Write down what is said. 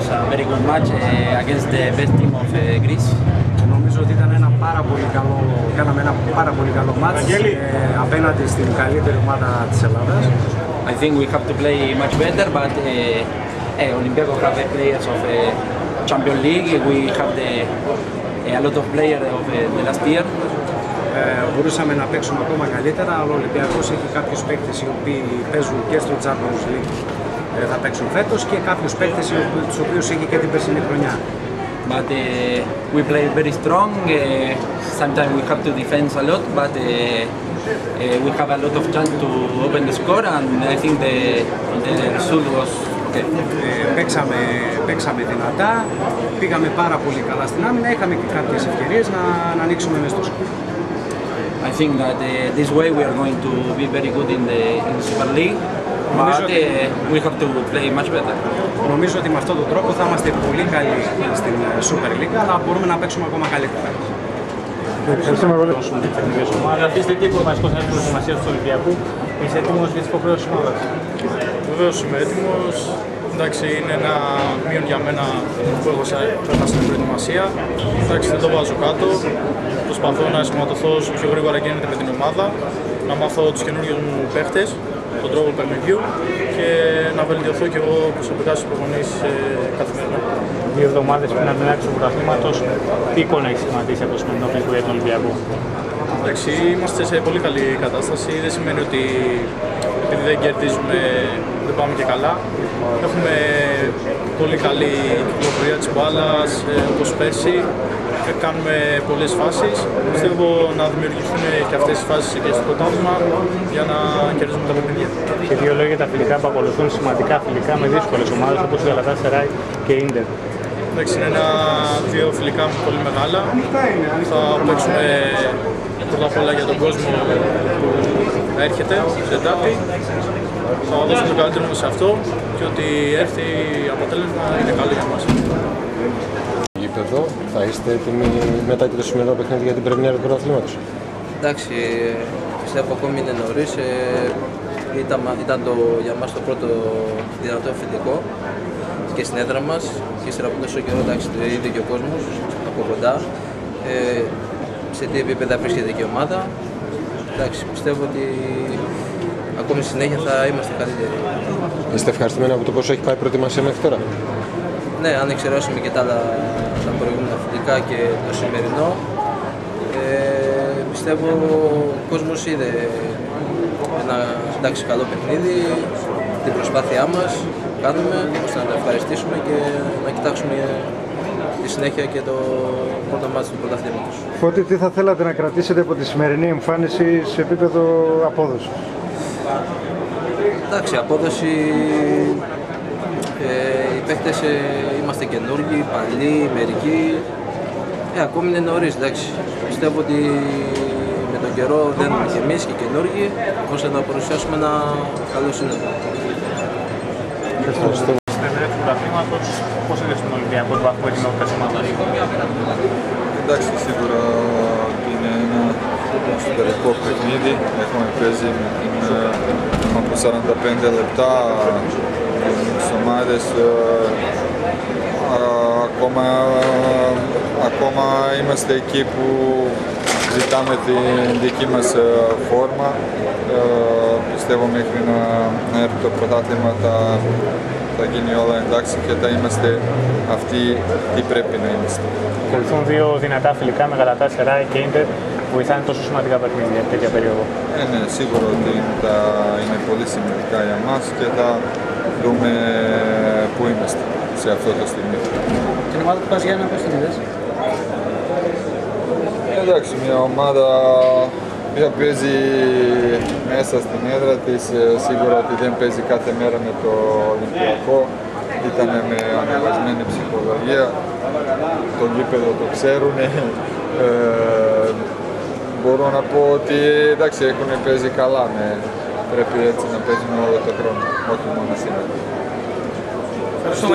was a very good match against the best team of Greece. Νομίζω ότι ήταν κάναμε ένα πάρα πολύ καλό μάτς απέναντι στην καλύτερη ομάδα της Ελλάδας. I think we have to play much better, but Olympiacos have players of Champions League. We have a lot of players of the last year. Μπορούσαμε να παίξουμε ακόμα καλύτερα, αλλά ο Ολυμπιακός έχει κάποιους παίκτες οι οποίοι παίζουν και στο Champions League, θα παίξουν φέτος, και κάποιους παίκτες τους οποίους έχει και την περσινή χρονιά. But we play very strong. Sometimes we have to defend a lot, but we have a lot of chance to open the score, and I think the result was okay. Παίξαμε δυνατά, πήγαμε πάρα πολύ καλά στην άμυνα, είχαμε και κάποιες ευκαιρίες να ανοίξουμε μες στο σκορ. I think that this way we are going to be very good in the Super League, but we have to play much better. Νομίζω ότι με αυτόν τον τρόπο θα είμαστε πολύ καλοί στην Super League, αλλά μπορούμε να παίξουμε ακόμα καλύτερα. Ευχαριστούμε πολύ. Ρωτήστε τι βασικό είναι η προετοιμασία του Ολυμπιακού. Είσαι έτοιμος για τις υποχρεώσεις της ομάδας? Βεβαίως είμαι έτοιμος. Εντάξει, είναι ένα μείον για μένα που έχω περάσει στην προετοιμασία. Εντάξει, δεν το βάζω κάτω. Προσπαθώ να ενσωματωθώ όσο πιο γρήγορα γίνεται με την ομάδα, να μάθω τους καινούριους μου παίχτες, τον τρόπο παιχνιδιού και να βελτιωθώ και εγώ προσωπικά στις προπονήσεις καθημερινά. 2 εβδομάδες πριν από την άξιο του πρωταθλήματος, τι εικόνα έχει σχηματίσει από το σημερινό φιλικό για τον Ολυμπιακό? Εντάξει, είμαστε σε πολύ καλή κατάσταση. Δεν σημαίνει ότι επειδή δεν κερδίζουμε δεν πάμε και καλά. Έχουμε πολύ καλή κυκλοφορία της μπάλας, όπως πέρσι. Κάνουμε πολλές φάσεις. Πιστεύω να δημιουργηθούν και αυτές τις φάσεις και στο πρωτάθλημα για να κερδίσουμε τα παιχνίδια. Και 2 λόγια τα φιλικά που ακολουθούν, σημαντικά φιλικά με δύσκολες ομάδες όπως η Γαλατάσαράι και η Ίντερ. Εντάξει, είναι 2 φιλικά πολύ μεγάλα. Θα παίξουμε πρώτα απ' όλα για τον κόσμο που έρχεται στην Τετάρτη. Θα δώσουμε το καλύτερο μας σε αυτό και ότι έρθει αποτέλεσμα είναι καλό για μας. Εδώ θα είστε έτοιμοι μετά και το σημερινό παιχνίδι για την πρεμιέρα του πρωταθλήματος? Εντάξει, πιστεύω ακόμη είναι νωρίς. Ήταν για μας το πρώτο δυνατό φιλικό και στην έδρα μας και ύστερα από τόσο καιρό, εντάξει, το είδε και ο κόσμος από κοντά. Σε τι επίπεδα βρίσκεται και η ομάδα. Εντάξει, πιστεύω ότι ακόμη συνέχεια θα είμαστε καλύτεροι. Είστε ευχαριστημένοι από το πόσο έχει πάει η προετοιμασία μέχρι τώρα? Ναι, αν εξαιρέσουμε και τα προηγούμενα φιλικά και το σημερινό, πιστεύω ο κόσμος είδε ένα καλό παιχνίδι, την προσπάθειά μας κάνουμε ώστε να τα ευχαριστήσουμε και να κοιτάξουμε τη συνέχεια και το πρώτο μάτι του πρωταθλήματος. Φώτη, τι θα θέλατε να κρατήσετε από τη σημερινή εμφάνιση σε επίπεδο απόδοσης? Εντάξει, απόδοση, οι παίκτες είμαστε καινούργοι, παλιοί, μερικοί. Ακόμη είναι νωρίς, εντάξει. Πιστεύω ότι με τον καιρό δένουμε και εμείς και καινούργοι, ώστε να παρουσιάσουμε ένα καλό σύνολο. Ευχαριστώ. Στην του πρωταθλήματος, πώς είδες τον Ολυμπιακό του βαθμού ετοιμότητας ομάδας? Εντάξει, σίγουρα είναι ένα εσωτερικό παιχνίδι. Έχουμε παίζει από 45 λεπτά τις ομάδες. Ακόμα είμαστε εκεί που ζητάμε την δική μας φόρμα. Πιστεύω μέχρι να έρθει το πρωτάθλημα θα γίνει όλα εντάξει και θα είμαστε αυτοί τι πρέπει να είμαστε. Ακολουθούν 2 δυνατά φιλικά με Γαλατάσαράι και Ίντερ που βοηθάνε τόσο σημαντικά παιχνίδια τέτοια περίοδο. Ναι, σίγουρα ότι θα είναι πολύ σημαντικά για μας και θα δούμε πού είμαστε σε αυτό το στιγμή. Την ομάδα του Παζιάννα πώς την είδες? Εντάξει, μια ομάδα που παίζει μέσα στην έδρα της, σίγουρα ότι δεν παίζει κάθε μέρα με το Ολυμπιακό. Ήταν με ανεβασμένη ψυχολογία, το γήπεδο το ξέρουν. Μπορώ να πω ότι εντάξει, έχουν παίζει καλά, πρέπει έτσι να παίζουν όλο το χρόνο, όχι μόνο σήμερα.